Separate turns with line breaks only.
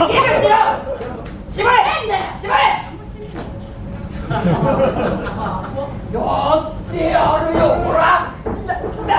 縛れ縛れやってやるよほらだ